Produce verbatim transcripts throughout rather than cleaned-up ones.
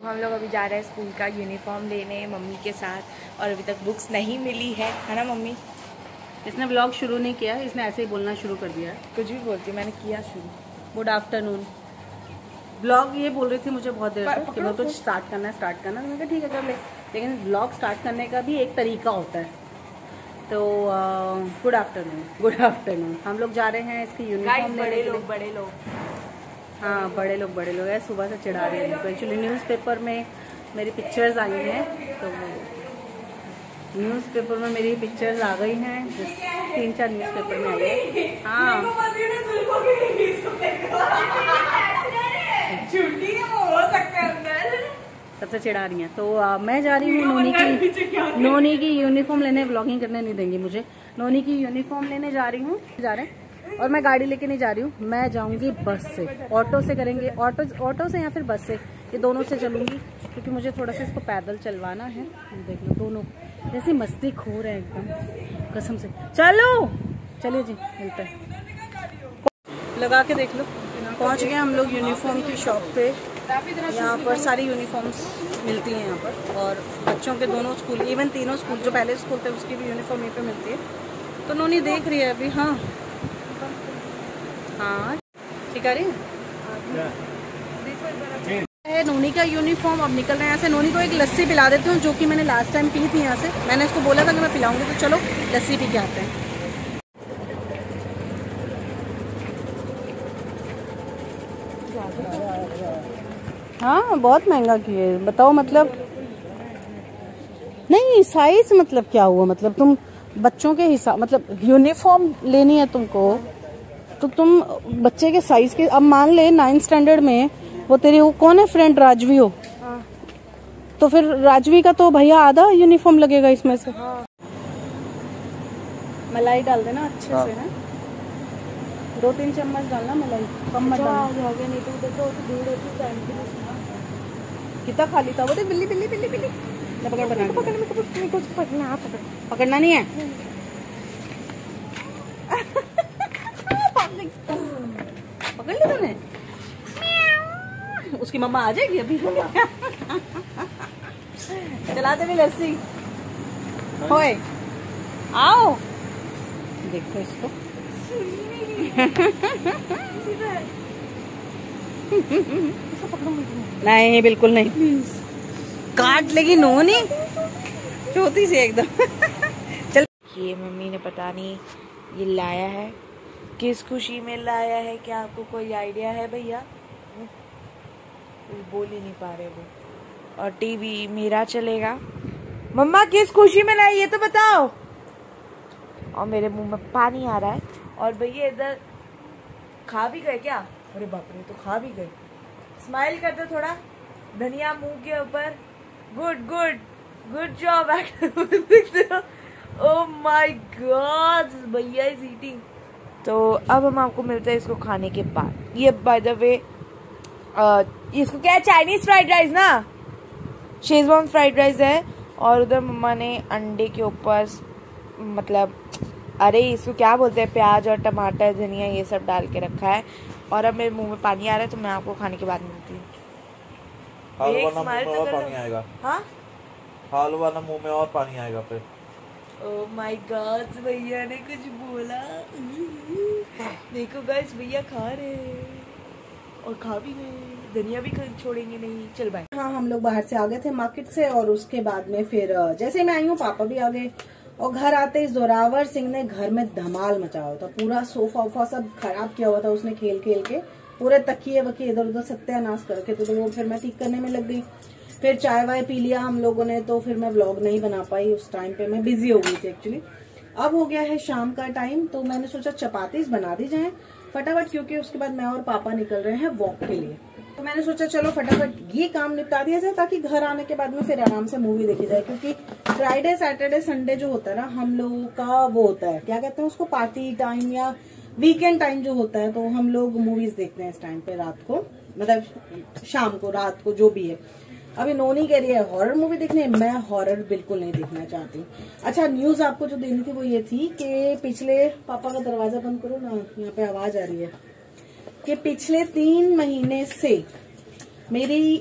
हम लोग अभी जा रहे हैं स्कूल का यूनिफॉर्म लेने मम्मी के साथ, और अभी तक बुक्स नहीं मिली है, है ना मम्मी? इसने व्लॉग शुरू नहीं किया, इसने ऐसे ही बोलना शुरू कर दिया है। कुछ भी बोलती, मैंने किया शुरू। Good afternoon. व्लॉग ये बोल रही थी मुझे बहुत देर से कि मैं कुछ स्टार्ट करना है स्टार्ट करना है मैंने कहा ठीक है कर ले, लेकिन व्लॉग स्टार्ट करने का भी एक तरीका होता है। तो गुड आफ्टरनून गुड आफ्टरनून हम लोग जा रहे हैं इसकी यूनिफॉर्म लेने के लिए। बड़े लोग, हाँ बड़े लोग बड़े लोग हैं, सुबह से चिढ़ा रहे हैं। तो एक्चुअली न्यूज़पेपर में मेरी पिक्चर्स आई हैं, तो न्यूज़पेपर में मेरी पिक्चर्स आ गई हैं, तीन चार न्यूज़पेपर में आई है। हाँ सबसे चिढ़ा रही हैं। तो आ, मैं जा रही हूँ नोनी की नोनी की यूनिफॉर्म लेने। व्लॉगिंग करने नहीं देंगी मुझे। नोनी की यूनिफॉर्म लेने जा रही हूँ जा रहे हैं और मैं गाड़ी लेके नहीं जा रही हूँ, मैं जाऊंगी बस से। ऑटो से करेंगे, ऑटो ऑटो से या फिर बस से, ये दोनों से चलूंगी क्योंकि मुझे थोड़ा सा इसको पैदल चलवाना है। देख लो दोनों जैसे मस्ती खो रहे हैं एकदम कसम से। चलो चलिए जी मिलते हैं। लगा के देख लो। पहुंच गए हम लोग यूनिफॉर्म की शॉप पे। यहाँ पर सारी यूनिफॉर्म्स मिलती हैं यहाँ पर, और बच्चों के दोनों स्कूल, इवन तीनों स्कूल जो पहले स्कूल थे उसकी भी यूनिफॉर्म यहीं पे मिलती है। तो नोनी देख रही है अभी। हाँ हाँ ठीक है है नोनी का यूनिफॉर्म। अब निकल रहे हैं यहाँ से। नोनी को एक लस्सी पिला देती हूँ जो कि मैंने लास्ट टाइम पी थी यहाँ से। मैंने इसको बोला था कि मैं पिलाऊंगी, तो चलो लस्सी पी के आते हैं। हाँ बहुत महंगा किए, बताओ मतलब। नहीं साइज मतलब क्या हुआ, मतलब तुम बच्चों के हिसाब, मतलब यूनिफॉर्म लेनी है तुमको तो तुम बच्चे के साइज के। अब मान ले नाइन्थ स्टैंडर्ड में वो तेरी वो कौन है फ्रेंड राजवी हो, हाँ। तो फिर राजवी का तो भैया आधा यूनिफॉर्म लगेगा इसमें से। हाँ। मलाई डाल देना अच्छे हाँ। से है, दो तीन चम्मच डालना मलाई, कम मत डालना। नहीं तो देखो भीड़ होती कितना खाली था वो। देख बिल्ली बिल्ली बिल्ली बिल्ली पकड़ बना कुछ पकड़ना पकड़ना नहीं है। पकड़ लिया तूने? उसकी मम्मा आ जाएगी अभी। चला दे भी लस्सी। होए आओ देखो इसको। नहीं बिल्कुल नहीं, काट लेगी नोनी चौथी से एकदम। चल ये मम्मी ने पता नहीं ये लाया है, किस खुशी में लाया है, क्या आपको कोई आइडिया है भैया? बोल ही नहीं पा रहे वो। और टीवी मेरा चलेगा। मम्मा किस खुशी में लाई ये तो बताओ। और मेरे मुंह में पानी आ रहा है। और भैया इधर खा भी गए क्या? अरे बाप रे, तो खा भी गए। स्माइल कर दो थोड़ा, धनिया मुंह के ऊपर। Good good good job. Oh my God, भैया इज ईटिंग। तो अब हम आपको मिलते हैं इसको खाने के बाद। ये बाय द वे इसको क्या है, चाइनीज फ्राइड राइस ना, शेजवान फ्राइड राइस है। और उधर मम्मा ने अंडे के ऊपर मतलब अरे इसको क्या बोलते हैं, प्याज और टमाटर धनिया ये सब डाल के रखा है। और अब मेरे मुंह में पानी आ रहा है, तो मैं आपको खाने के बाद मिलती हूँ। एक स्माइल तो और पानी आएगा। हाँ हलवा ना मुंह में और पानी आएगा फिर। ओह माय गॉड, भैया ने कुछ बोला। देखो गाइस भैया खा रहे हैं और खा भी गए, धनिया भी छोड़ेंगे नहीं। चल बाय। हाँ हम लोग बाहर से आ गए थे मार्केट से, और उसके बाद में फिर जैसे मैं आई हूँ पापा भी आ गए। और घर आते ही जोरावर सिंह ने घर में धमाल मचा हुआ था। पूरा सोफा वोफा सब खराब किया हुआ था उसने खेल खेल के। पूरे तकिए वकिए इधर उधर सत्यानाश करके, तो, तो वो फिर मैं ठीक करने में लग गई। फिर चाय वाय पी लिया हम लोगों ने, तो फिर मैं व्लॉग नहीं बना पाई उस टाइम पे, मैं बिजी हो गई थी एक्चुअली। अब हो गया है शाम का टाइम, तो मैंने सोचा चपातीस बना दी जाए फटाफट, क्योंकि उसके बाद मैं और पापा निकल रहे हैं वॉक के लिए। तो मैंने सोचा चलो फटाफट ये काम निपटा दिया जाए, ताकि घर आने के बाद में फिर आराम से मूवी देखी जाए। क्योंकि फ्राइडे सैटरडे संडे जो होता है ना हम लोगों का, वो होता है क्या कहते हैं उसको, पार्टी टाइम या वीकेंड टाइम जो होता है। तो हम लोग मूवीज देखते हैं इस टाइम पे रात को, मतलब शाम को रात को जो भी है। अभी नोनी कह रही है हॉरर मूवी देखनी है, मैं हॉरर बिल्कुल नहीं देखना चाहती। अच्छा न्यूज आपको जो देनी थी वो ये थी कि पिछले, पापा का दरवाजा बंद करो ना, यहाँ पे आवाज आ रही है, कि पिछले तीन महीने से मेरी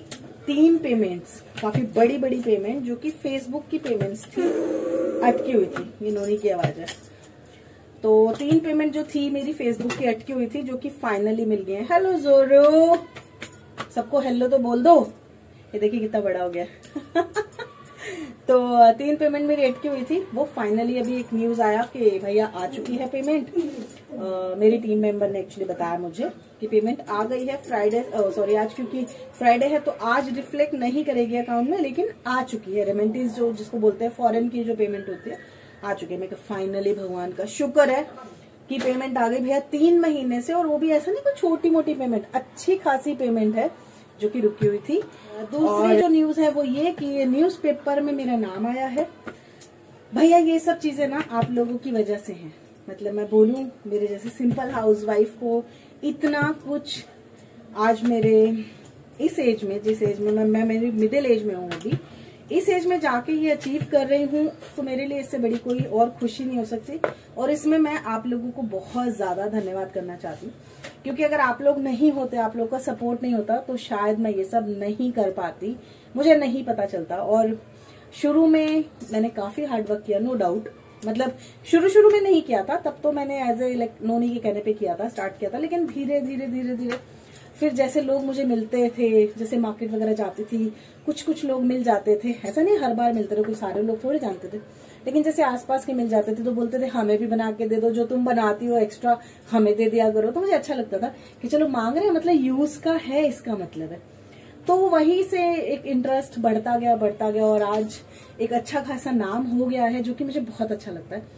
तीन पेमेंट्स, काफी बड़ी बड़ी पेमेंट जो कि फेसबुक की पेमेंट्स थी, अटकी हुई थी। ये नोनी की आवाज है। तो तीन पेमेंट जो थी मेरी फेसबुक की अटकी हुई थी, जो कि फाइनली मिल गई है। हेलो जोरो, सबको हेलो तो बोल दो। ये देखिए कितना बड़ा हो गया। तो तीन पेमेंट मेरी अटकी हुई थी, वो फाइनली अभी एक न्यूज आया कि भैया आ चुकी है पेमेंट। uh, मेरी टीम मेंबर ने एक्चुअली बताया मुझे कि पेमेंट आ गई है फ्राइडे, सॉरी आज, क्योंकि फ्राइडे है तो आज रिफ्लेक्ट नहीं करेगी अकाउंट में, लेकिन आ चुकी है। रेमेंटीज जो जिसको बोलते हैं फॉरेन की जो पेमेंट होती है, आ चुकी है। मैं फाइनली भगवान का शुक्र है कि पेमेंट आ गई भैया, तीन महीने से। और वो भी ऐसा नहीं कोई छोटी मोटी पेमेंट, अच्छी खासी पेमेंट है जो कि रुकी हुई थी। दूसरी जो न्यूज है वो ये कि न्यूज़पेपर में मेरा नाम आया है। भैया ये सब चीजें ना आप लोगों की वजह से हैं। मतलब मैं बोलूं, मेरे जैसे सिंपल हाउसवाइफ को इतना कुछ आज मेरे इस एज में, जिस एज में मैं मैं मेरी मिडिल एज में हूँ अभी, इस एज में जाके ये अचीव कर रही हूँ, तो मेरे लिए इससे बड़ी कोई और खुशी नहीं हो सकती। और इसमें मैं आप लोगों को बहुत ज्यादा धन्यवाद करना चाहती हूँ, क्योंकि अगर आप लोग नहीं होते, आप लोग का सपोर्ट नहीं होता, तो शायद मैं ये सब नहीं कर पाती, मुझे नहीं पता चलता। और शुरू में मैंने काफी हार्डवर्क किया, नो डाउट। मतलब शुरू शुरू में नहीं किया था, तब तो मैंने एज ए लाइक नोनी के कहने पे किया था, स्टार्ट किया था। लेकिन धीरे धीरे धीरे धीरे फिर जैसे लोग मुझे मिलते थे, जैसे मार्केट वगैरह जाती थी, कुछ कुछ लोग मिल जाते थे। ऐसा नहीं हर बार मिलते थे, कोई सारे लोग थोड़े जानते थे, लेकिन जैसे आसपास के मिल जाते थे तो बोलते थे हमें भी बना के दे दो, जो तुम बनाती हो एक्स्ट्रा हमें दे दिया करो। तो मुझे अच्छा लगता था कि चलो मांग रहे हैं, मतलब यूज का है, इसका मतलब है। तो वहीं से एक इंटरेस्ट बढ़ता गया बढ़ता गया और आज एक अच्छा खासा नाम हो गया है, जो कि मुझे बहुत अच्छा लगता है।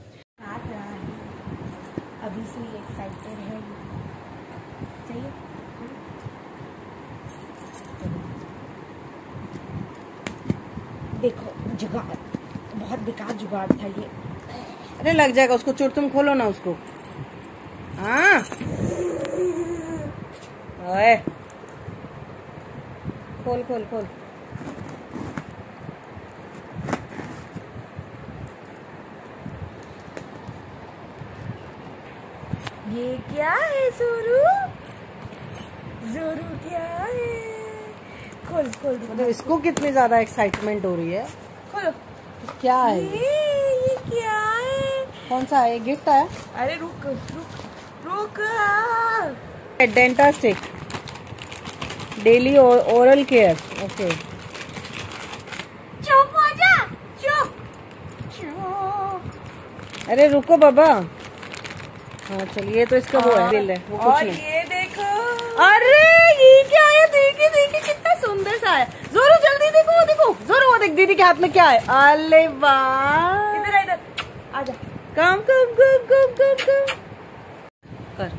अभी से एक्साइटेड है, चाहिए देखो जुगाड़, बहुत बेकार जुगाड़ था ये। अरे लग जाएगा उसको चोट, तुम खोलो ना उसको। हाँ ओए, खोल खोल खोल। ये क्या है जोरू? जोरू क्या है? खोल खोल। मतलब इसको कितनी ज्यादा एक्साइटमेंट हो रही है। खोलो। क्या है ये? ये क्या है? कौन सा है? गिफ्ट है? अरे रुक रुक रुक। Dentastic daily oral care. Okay चुप हो जा, चुप चुप। अरे रुको बाबा। हाँ चलिए, तो इसका वो है, बिल है वो, कुछ और नहीं। ये देखो, अरे ये क्या है? देखिए देखिए कितना सुंदर सा है। जोरो जल्दी देखो, वो देखो जोरो, वो देख दीदी के हाथ में क्या है। अरे वाह, इधर इधर आजा। कम कम कम कम कम कम कर।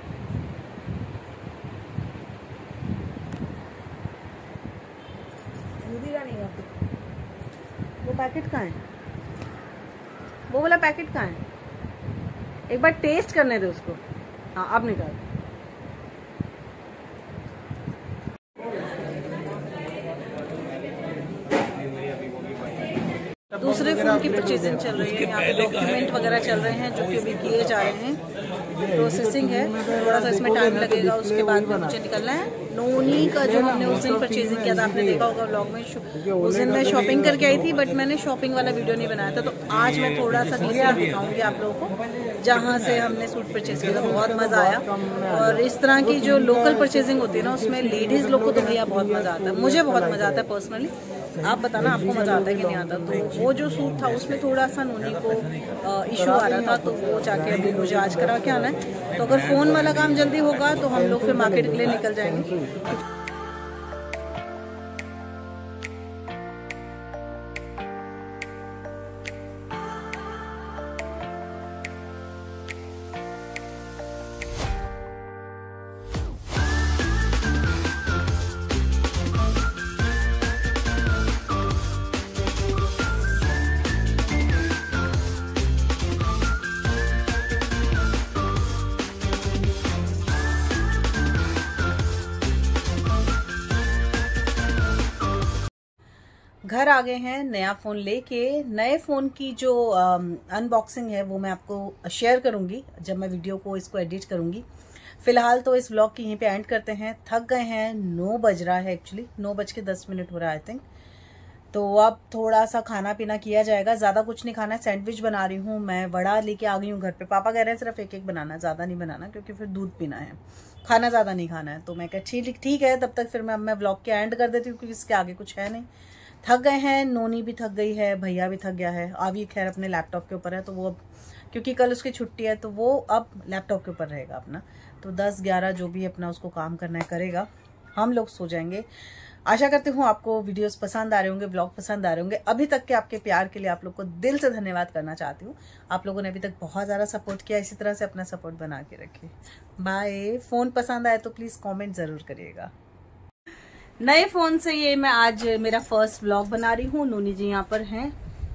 वो पैकेट कहाँ है? वो वाला पैकेट कहाँ है? एक बार टेस्ट करने दे उसको। हाँ अब निकाल। दूसरे फोन की परचेजिंग चल रही है, यहाँ पे डॉक्यूमेंट वगैरह चल रहे हैं जो कि अभी किए जा रहे हैं। प्रोसेसिंग है, थोड़ा सा इसमें टाइम लगेगा। उसके बाद में मुझे निकलना है। नोनी का जो हमने उस दिन परचेजिंग किया था, आपने देखा होगा व्लॉग में, उस दिन मैं शॉपिंग करके आई थी, बट मैंने शॉपिंग वाला वीडियो नहीं बनाया था। तो आज मैं थोड़ा सा तीसरा दिखाऊंगी आप लोगों को, जहाँ से हमने सूट परचेज किया था। बहुत मजा आया। और इस तरह की जो लोकल परचेजिंग होती है ना, उसमें लेडीज लोग को तो भैया बहुत मजा आता है, मुझे बहुत मजा आता है पर्सनली। आप बताना आपको मजा आता है कि नहीं आता। तो वो जो सूट था उसमें थोड़ा सा नोनी को इशू आ रहा था, तो वो जाके अभी मुझे आज करा के आना है। तो अगर फोन वाला काम जल्दी होगा तो हम लोग फिर मार्केट के लिए निकल जाएंगे। घर आ गए हैं नया फ़ोन लेके। नए फ़ोन की जो अनबॉक्सिंग है वो मैं आपको शेयर करूंगी जब मैं वीडियो को इसको एडिट करूंगी। फिलहाल तो इस व्लॉग की यहीं पे एंड करते हैं। थक गए हैं, नौ बज रहा है, एक्चुअली नौ बज के दस मिनट हो रहा है आई थिंक। तो अब थोड़ा सा खाना पीना किया जाएगा, ज्यादा कुछ नहीं खाना है। सैंडविच बना रही हूँ मैं, वड़ा लेके आ गई हूँ घर पे। पापा कह रहे हैं सिर्फ एक एक बनाना, ज्यादा नहीं बनाना, क्योंकि फिर दूध पीना है, खाना ज्यादा नहीं खाना है। तो मैं कह ठीक ठीक है, तब तक फिर मैं मैं व्लॉग के एंड कर देती हूँ, क्योंकि इसके आगे कुछ है नहीं। थक गए हैं, नोनी भी थक गई है, भैया भी थक गया है। आवी खैर अपने लैपटॉप के ऊपर है, तो वो अब क्योंकि कल उसकी छुट्टी है तो वो अब लैपटॉप के ऊपर रहेगा अपना। तो दस ग्यारह जो भी अपना उसको काम करना है करेगा, हम लोग सो जाएंगे। आशा करती हूँ आपको वीडियोस पसंद आ रहे होंगे, ब्लॉग पसंद आ रहे होंगे। अभी तक के आपके प्यार के लिए आप लोग को दिल से धन्यवाद करना चाहती हूँ। आप लोगों ने अभी तक बहुत ज़्यादा सपोर्ट किया, इसी तरह से अपना सपोर्ट बना के रखिए। बाय। फ़ोन पसंद आए तो प्लीज़ कमेंट ज़रूर करिएगा। नए फ़ोन से ये मैं आज मेरा फर्स्ट व्लॉग बना रही हूँ। नोनी जी यहाँ पर हैं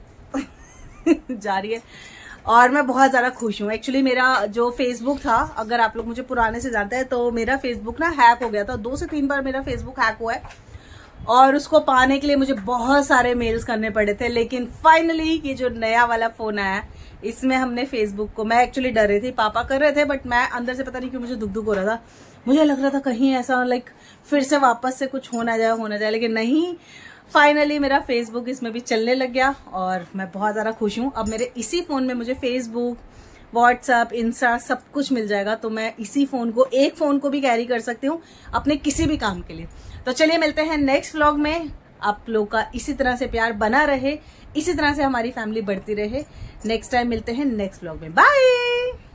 जा रही है, और मैं बहुत ज़्यादा खुश हूँ। एक्चुअली मेरा जो फेसबुक था, अगर आप लोग मुझे पुराने से जानते हैं, तो मेरा फेसबुक ना हैक हो गया था। दो से तीन बार मेरा फेसबुक हैक हुआ है, और उसको पाने के लिए मुझे बहुत सारे मेल्स करने पड़े थे। लेकिन फाइनली ये जो नया वाला फोन आया, इसमें हमने फेसबुक को, मैं एक्चुअली डर रही थी, पापा कर रहे थे, बट मैं अंदर से पता नहीं क्यों मुझे दुख दुख हो रहा था। मुझे लग रहा था कहीं ऐसा लाइक फिर से वापस से कुछ हो ना जाए हो ना जाए लेकिन नहीं, फाइनली मेरा फेसबुक इसमें भी चलने लग गया, और मैं बहुत ज्यादा खुश हूँ। अब मेरे इसी फोन में मुझे फेसबुक, व्हाट्सएप, इंस्टा सब कुछ मिल जाएगा। तो मैं इसी फोन को, एक फोन को भी कैरी कर सकती हूँ अपने किसी भी काम के लिए। तो चलिए मिलते हैं नेक्स्ट व्लॉग में। आप लोग का इसी तरह से प्यार बना रहे, इसी तरह से हमारी फैमिली बढ़ती रहे। नेक्स्ट टाइम मिलते हैं नेक्स्ट व्लॉग में। बाय।